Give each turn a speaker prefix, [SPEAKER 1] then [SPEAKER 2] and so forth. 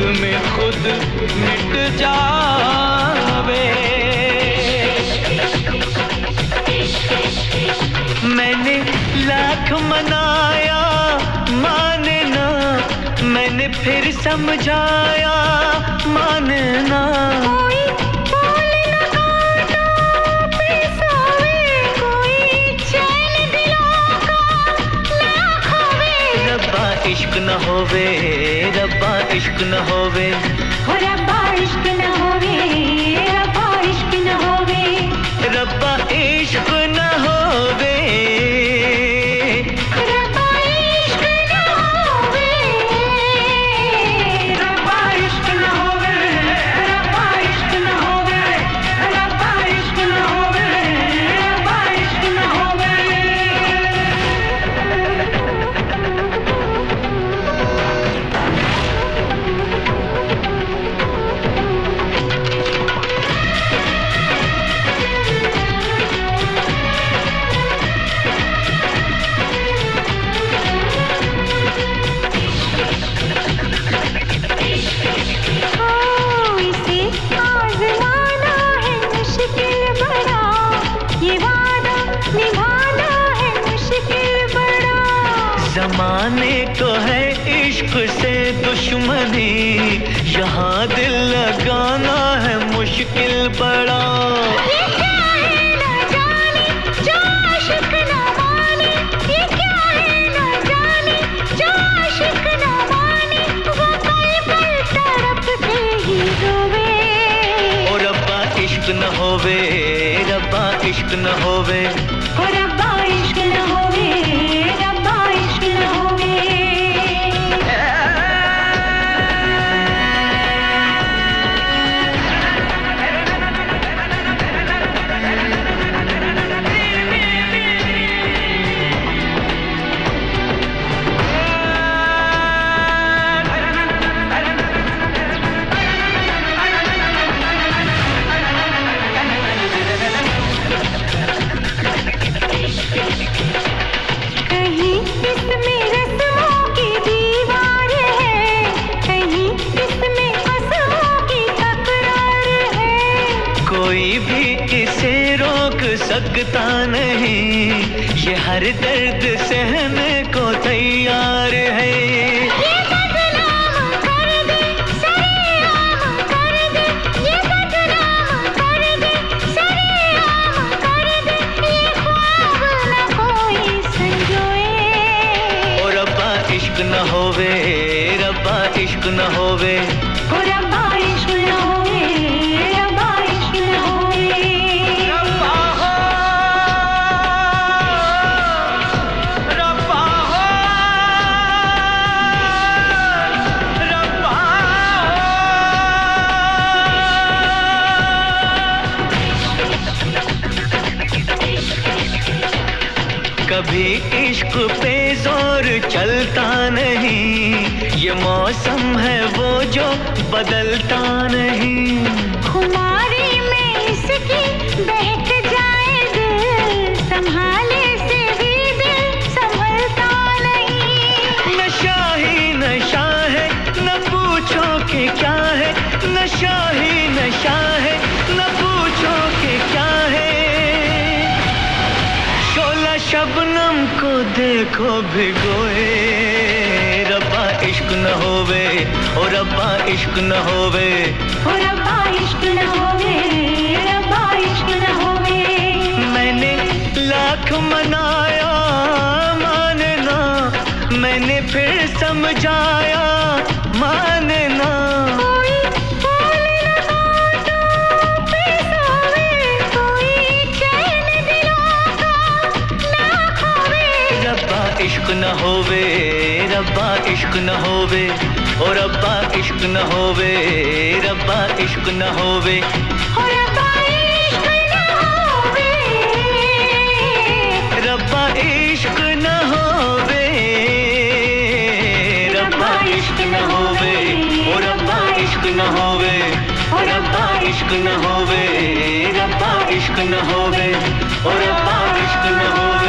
[SPEAKER 1] में खुद मिट जावे। मैंने लाख मनाया माने ना, मैंने फिर समझाया माने ना।
[SPEAKER 2] कोई बोल लगाना फिर सोवे, कोई चैन दिलों का ना खोवे।
[SPEAKER 1] रब्बा इश्क न होवे, रब्बा इश्क न होवे,
[SPEAKER 2] हो रब्बा इश्क न होवे, रब्बा इश्क न होवे,
[SPEAKER 1] रब्बा इश्क न होवे,
[SPEAKER 2] रब्बा इश्क न होवे, रब्बा इश्क न होवे, रब्बा इश्क न होवे, रब्बा इश्क न होवे, रब्बा इश्क न होवे। इसे आज़माना है मुश्किल बड़ा, ये वादा निभाना है मुश्किल बड़ा।
[SPEAKER 1] जमाने को है इश्क से दुश्मनी, यहाँ दिल लगाना है मुश्किल बड़ा।
[SPEAKER 2] ये क्या है न जाने जो आशिक न माने, ये क्या है न जाने जो आशिक न माने, वो पल तड़प के ही रोवे।
[SPEAKER 1] ओ रब्बा इश्क न होवे, रब्बा इश्क न होवे,
[SPEAKER 2] हो रब्बा इश्क न होवे, रब्बा इश्क न होवे। कहीं इसमें रस्मों की दीवार है, कहीं इसमें कसमों की तकरार है।
[SPEAKER 1] कोई भी इसे रोक सकता नहीं, ये हर दर्द सहने को तैयार है।
[SPEAKER 2] ये बदनाम कर दे, सरेआम कर दे, ये बदनाम कर दे, सरेआम कर दे, ये ख्वाब न कोई संजोए।
[SPEAKER 1] ओ रब्बा इश्क न होवे, रब्बा इश्क न होवे,
[SPEAKER 2] हो रब्बा इश्क न होवे, रब्बा इश्क न होवे।
[SPEAKER 1] रब्बा हो, रब्बा हो, रब्बा हो। कभी इश्क पे जोर चलता नहीं, ये मौसम है वो जो बदलता नहीं।
[SPEAKER 2] खुमारी में इसकी बहक जाए दिल, संभाले से भी दिल संभलता नहीं।
[SPEAKER 1] नशा ही नशा है, न पूछो कि क्या है, नशा ही नशा है, न पूछो कि क्या है। शोला शबनम को देखो भिगोए, रब्बा इश्क न होवे, ओ रब्बा इश्क न होवे,
[SPEAKER 2] हो रब्बा इश्क न होवे, रब्बा इश्क न होवे।
[SPEAKER 1] मैंने लाख मनाया माने ना, मैंने फिर समझाया माने ना।
[SPEAKER 2] कोई बोल लगाना फिर सोवे, कोई चैन दिलों का ना खोवे।
[SPEAKER 1] रब्बा इश्क न होवे, रब्बा इश्क न होवे, ओ रब्बा इश्क न होवे, रब्बा इश्क न होवे,
[SPEAKER 2] हो रब्बा इश्क न होवे,
[SPEAKER 1] रब्बा इश्क न होवे, रब्बा इश्क न होवे, ओ रब्बा इश्क न होवे, ओ रब्बा इश्क न होवे, रब्बा इश्क न होवे, ओ रब्बा इश्क न होवे।